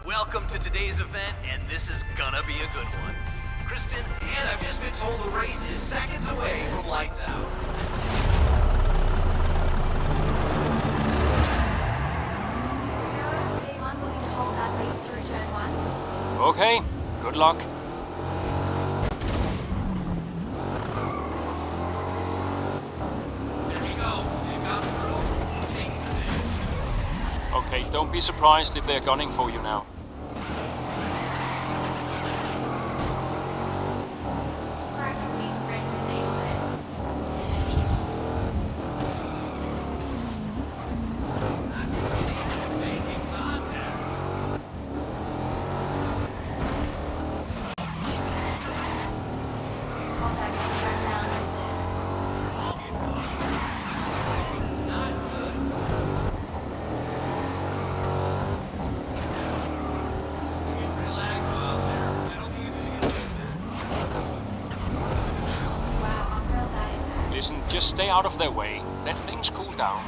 Welcome to today's event, and this is gonna be a good one. Kristen, and I've just been told the race is seconds away from lights out. Anyone willing to hold that lead through turn 1? Okay, good luck. There we go. They've got the through. Taking position. Okay, don't be surprised if they're gunning for you now. Listen, just stay out of their way. Let things cool down.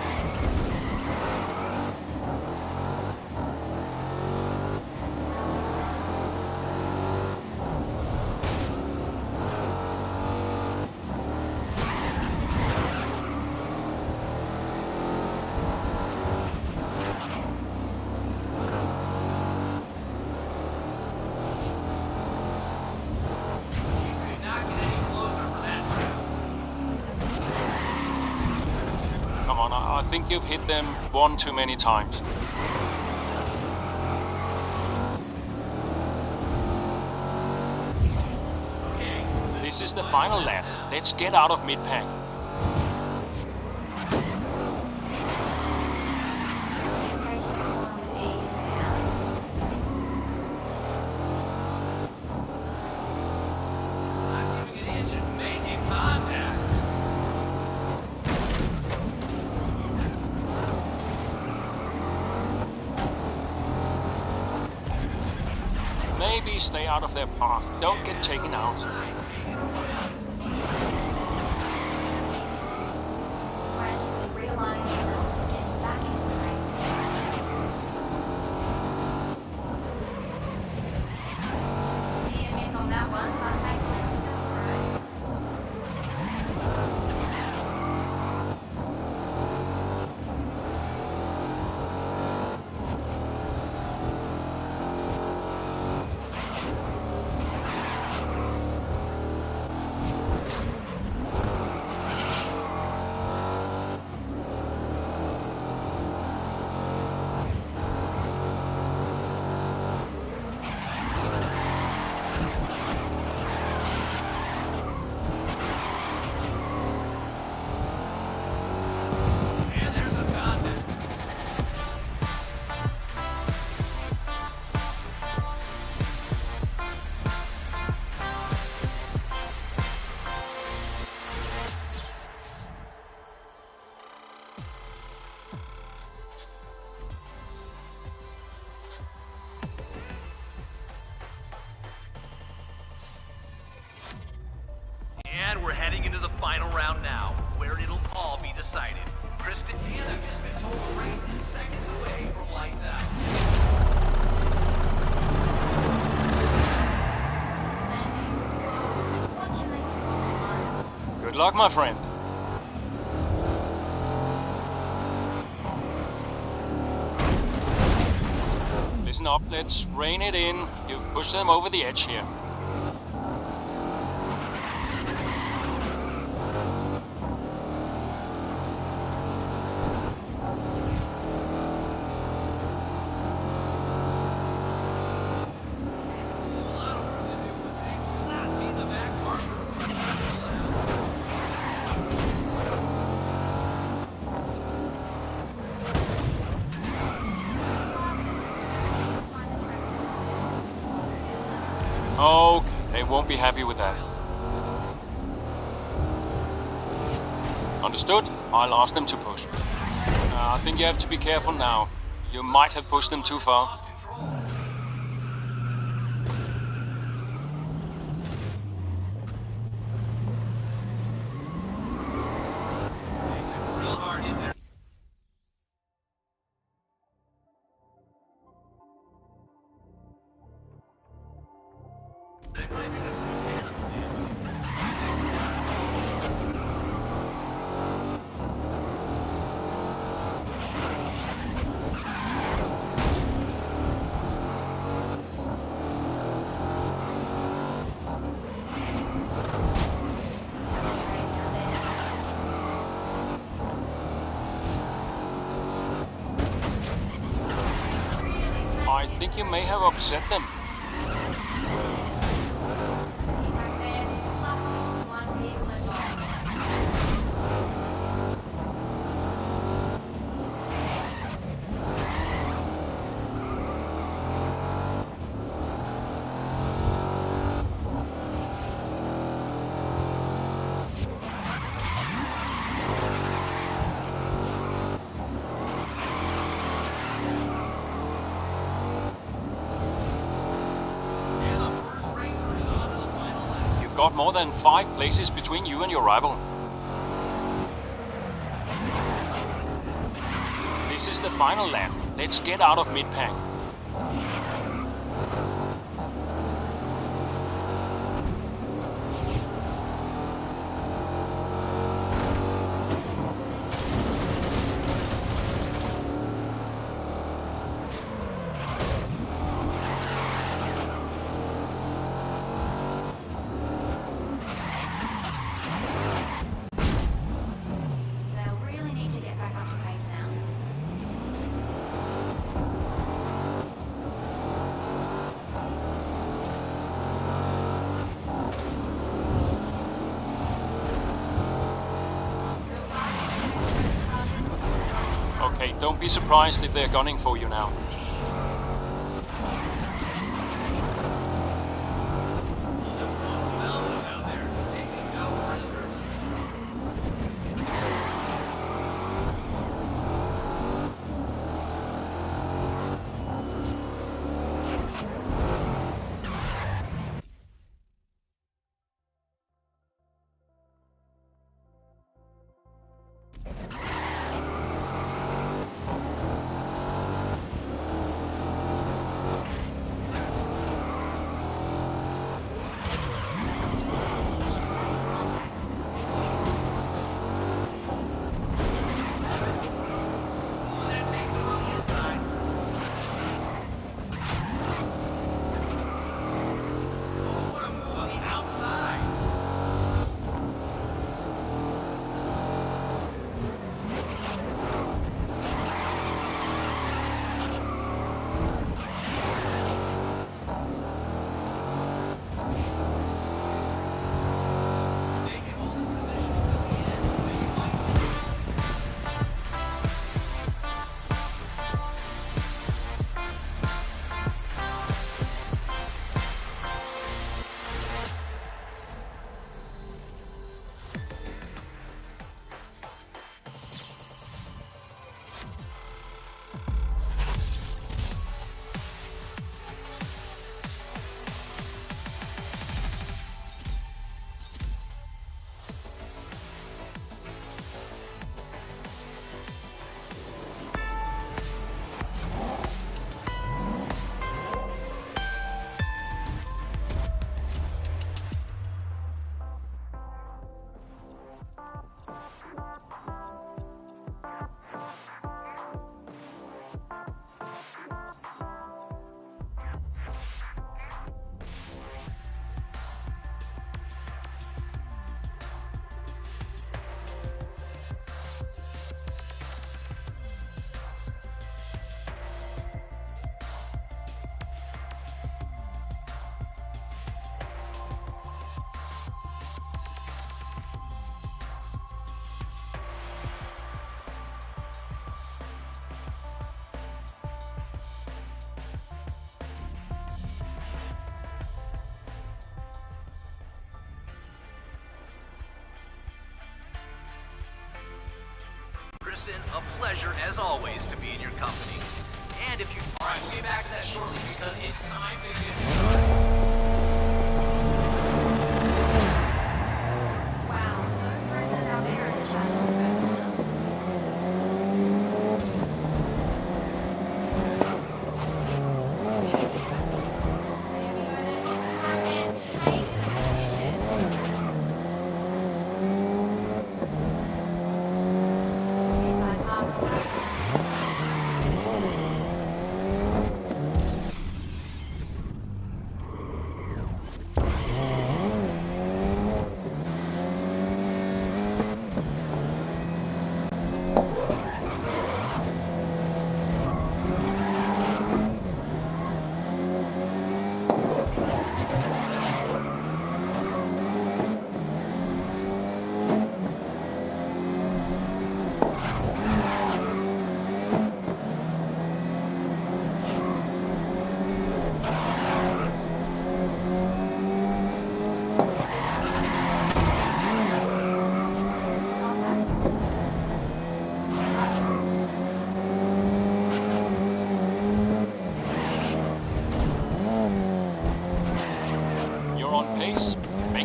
Come on, I think you've hit them one too many times. This is the final lap. Let's get out of mid-pack. Maybe stay out of their path. Don't get taken out. And we're heading into the final round now, where it'll all be decided. Kristen, and I've just been told the race is seconds away from lights out. Good luck, my friend. Listen up, let's rein it in. You've pushed them over the edge here. Okay, they won't be happy with that. Understood? I'll ask them to push. I think you have to be careful now. You might have pushed them too far. I think you may have upset them. Got more than 5 places between you and your rival. This is the final lap. Let's get out of mid-pack. Okay, don't be surprised if they're gunning for you now. Kristen, a pleasure as always to be in your company. And if you... Alright, we'll get back to that shortly because it's time to get... Wow, no prisoners out there in the charge of the first order. Maybe you're the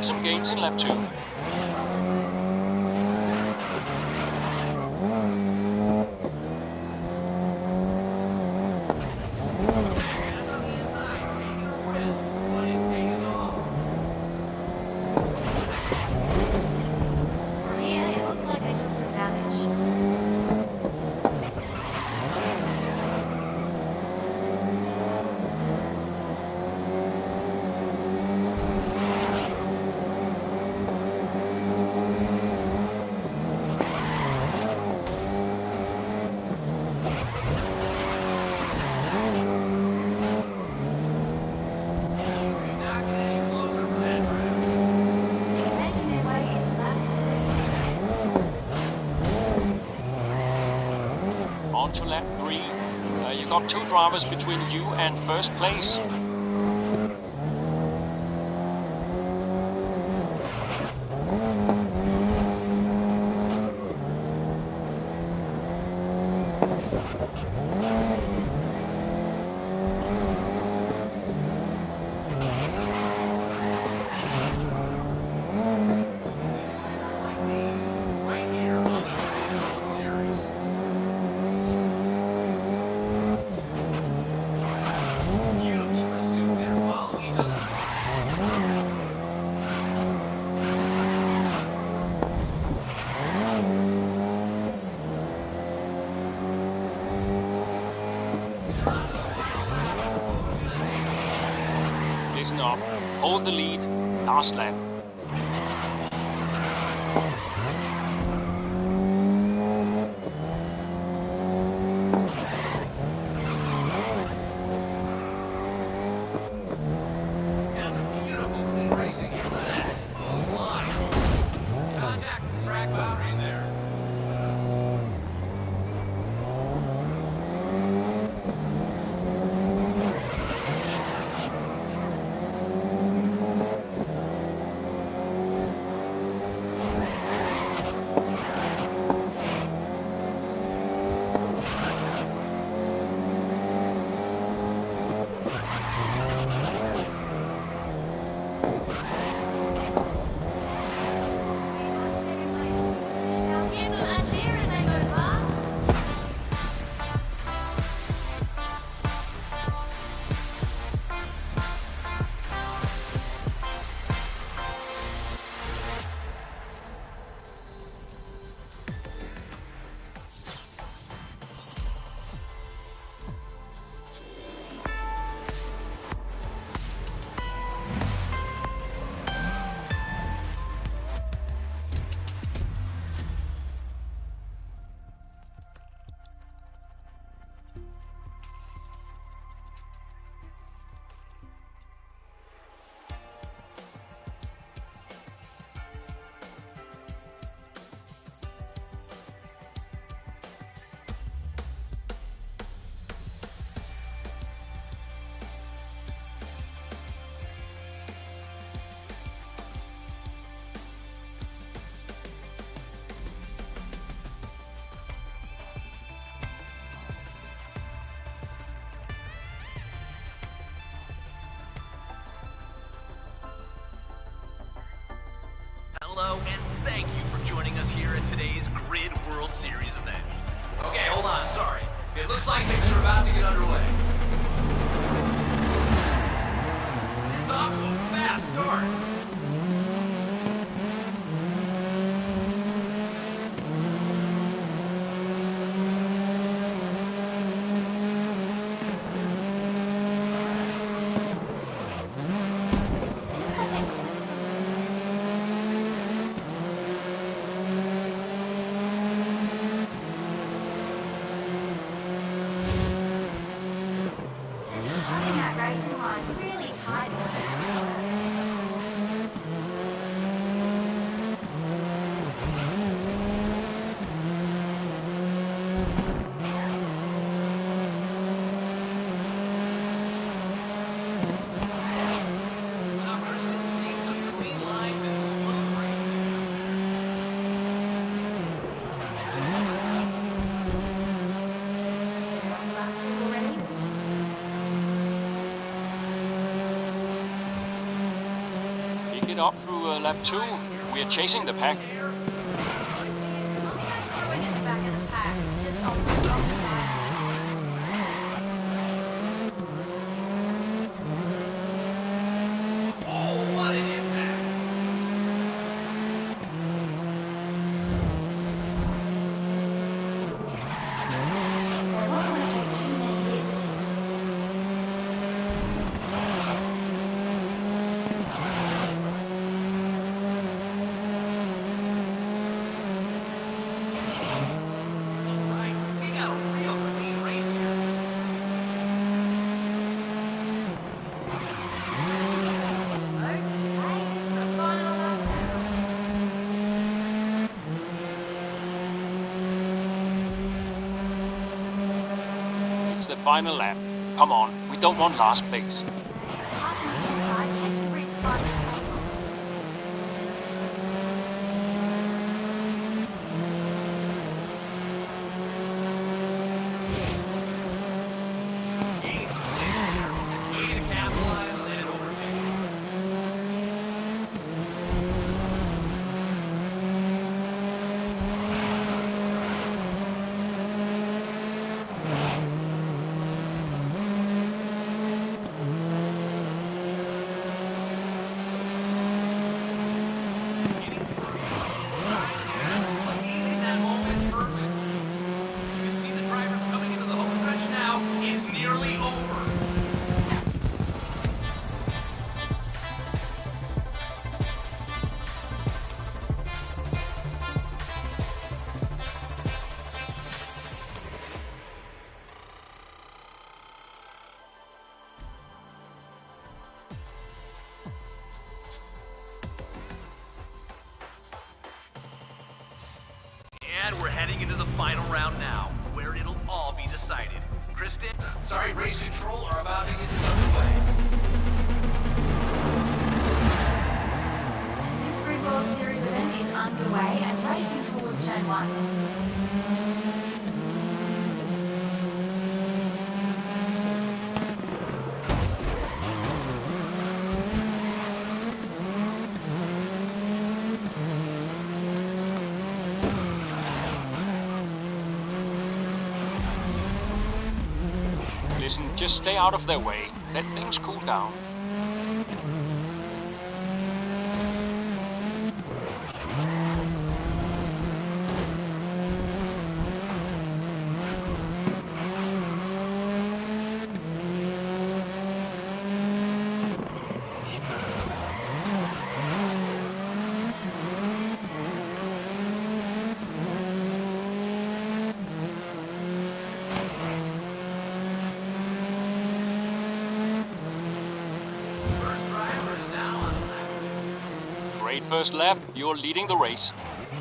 some gains in lap 2. On to lap 3. You got 2 drivers between you and first place. Listen up. Hold the lead. Last lap. That's a beautiful clean racing here. Look at that smooth line. Contact the track boundaries there. Hello, and thank you for joining us here at today's Grid World Series event. Okay, hold on, sorry. It looks like things are about to get underway. It's off to a fast start. up through lap 2. We are chasing the pack. Going at the back of the pack, just on the top of that. Oh, what an impact! I won't want to take too many hits. Right, we got a real clean race here. Okay, it's the final lap now. It's the final lap. Come on, we don't want last place. Passing the inside takes a risk by the top. Gain some position here. Need to capitalize on that overtaking. Getting through from the inside there. Seizing that moment is perfect. You can see the drivers coming into the home stretch now. It's nearly over. And we're heading into the final round now, where it'll all be decided. Kristen, sorry, race control are about to get underway. This Grid World Series event is underway and racing towards turn 1. Listen, just stay out of their way. Let things cool down. First driver is now on lap 2. Great first lap, you're leading the race.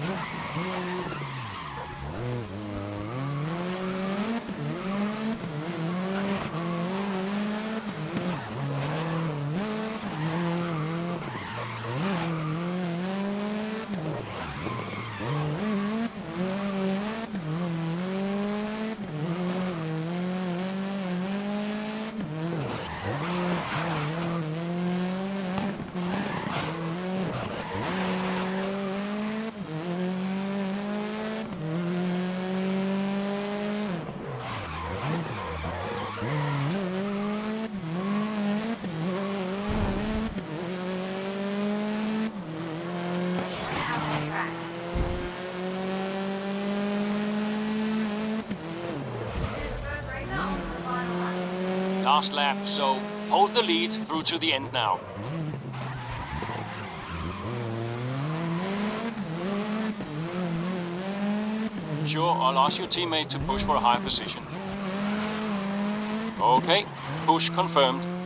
Out on track. The first racer onto the final lap. Last lap, so hold the lead through to the end now. Sure, I'll ask your teammate to push for a higher position. Okay, push confirmed.